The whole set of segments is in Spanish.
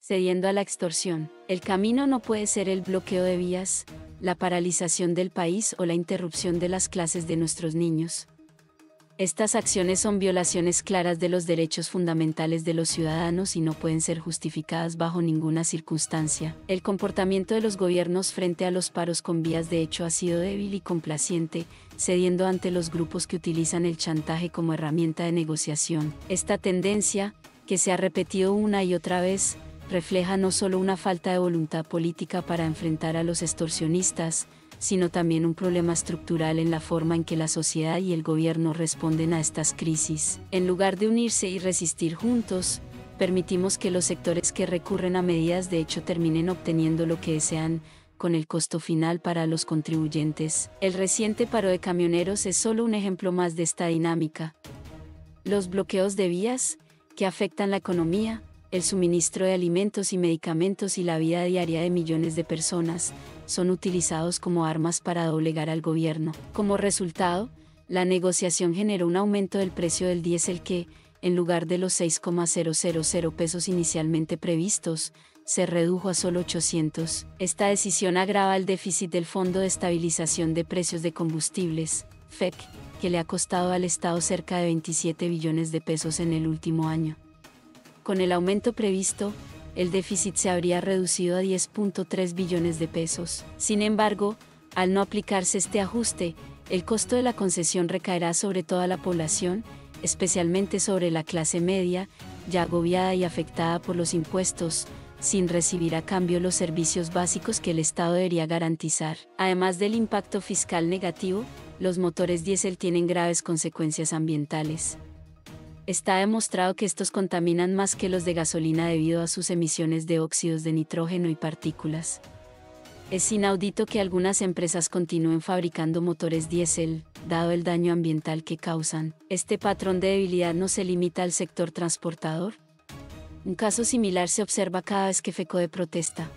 cediendo a la extorsión. El camino no puede ser el bloqueo de vías, la paralización del país o la interrupción de las clases de nuestros niños. Estas acciones son violaciones claras de los derechos fundamentales de los ciudadanos y no pueden ser justificadas bajo ninguna circunstancia. El comportamiento de los gobiernos frente a los paros con vías de hecho ha sido débil y complaciente, cediendo ante los grupos que utilizan el chantaje como herramienta de negociación. Esta tendencia, que se ha repetido una y otra vez, refleja no solo una falta de voluntad política para enfrentar a los extorsionistas, sino también un problema estructural en la forma en que la sociedad y el gobierno responden a estas crisis. En lugar de unirse y resistir juntos, permitimos que los sectores que recurren a medidas de hecho terminen obteniendo lo que desean, con el costo final para los contribuyentes. El reciente paro de camioneros es solo un ejemplo más de esta dinámica. Los bloqueos de vías, que afectan la economía, el suministro de alimentos y medicamentos y la vida diaria de millones de personas, son utilizados como armas para doblegar al gobierno. Como resultado, la negociación generó un aumento del precio del diésel que, en lugar de los 6,000 pesos inicialmente previstos, se redujo a solo 800. Esta decisión agrava el déficit del Fondo de Estabilización de Precios de Combustibles, FEC, que le ha costado al Estado cerca de 27 billones de pesos en el último año. Con el aumento previsto, el déficit se habría reducido a 10.3 billones de pesos. Sin embargo, al no aplicarse este ajuste, el costo de la concesión recaerá sobre toda la población, especialmente sobre la clase media, ya agobiada y afectada por los impuestos, sin recibir a cambio los servicios básicos que el Estado debería garantizar. Además del impacto fiscal negativo, los motores diésel tienen graves consecuencias ambientales. Está demostrado que estos contaminan más que los de gasolina debido a sus emisiones de óxidos de nitrógeno y partículas. Es inaudito que algunas empresas continúen fabricando motores diésel, dado el daño ambiental que causan. ¿Este patrón de debilidad no se limita al sector transportador? Un caso similar se observa cada vez que FECODE protesta.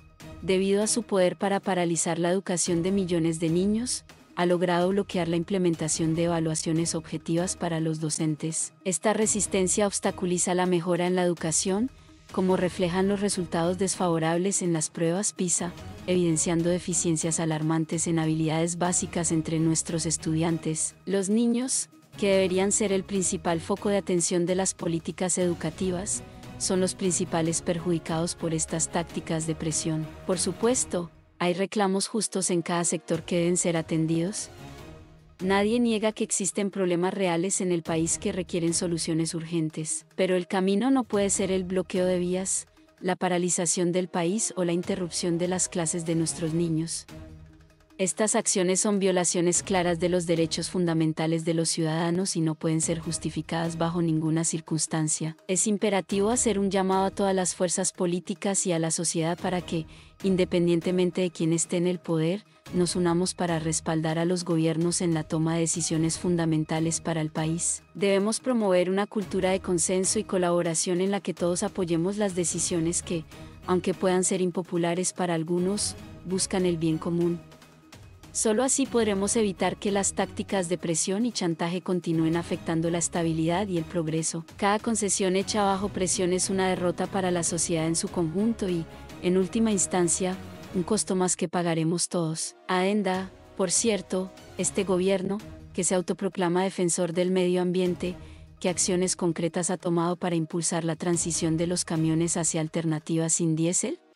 Debido a su poder para paralizar la educación de millones de niños, ha logrado bloquear la implementación de evaluaciones objetivas para los docentes. Esta resistencia obstaculiza la mejora en la educación, como reflejan los resultados desfavorables en las pruebas PISA, evidenciando deficiencias alarmantes en habilidades básicas entre nuestros estudiantes. Los niños, que deberían ser el principal foco de atención de las políticas educativas, son los principales perjudicados por estas tácticas de presión. Por supuesto, ¿hay reclamos justos en cada sector que deben ser atendidos? Nadie niega que existen problemas reales en el país que requieren soluciones urgentes, pero el camino no puede ser el bloqueo de vías, la paralización del país o la interrupción de las clases de nuestros niños. Estas acciones son violaciones claras de los derechos fundamentales de los ciudadanos y no pueden ser justificadas bajo ninguna circunstancia. Es imperativo hacer un llamado a todas las fuerzas políticas y a la sociedad para que, independientemente de quién esté en el poder, nos unamos para respaldar a los gobiernos en la toma de decisiones fundamentales para el país. Debemos promover una cultura de consenso y colaboración en la que todos apoyemos las decisiones que, aunque puedan ser impopulares para algunos, buscan el bien común. Solo así podremos evitar que las tácticas de presión y chantaje continúen afectando la estabilidad y el progreso. Cada concesión hecha bajo presión es una derrota para la sociedad en su conjunto y, en última instancia, un costo más que pagaremos todos. Adenda, por cierto, este gobierno, que se autoproclama defensor del medio ambiente, ¿qué acciones concretas ha tomado para impulsar la transición de los camiones hacia alternativas sin diésel?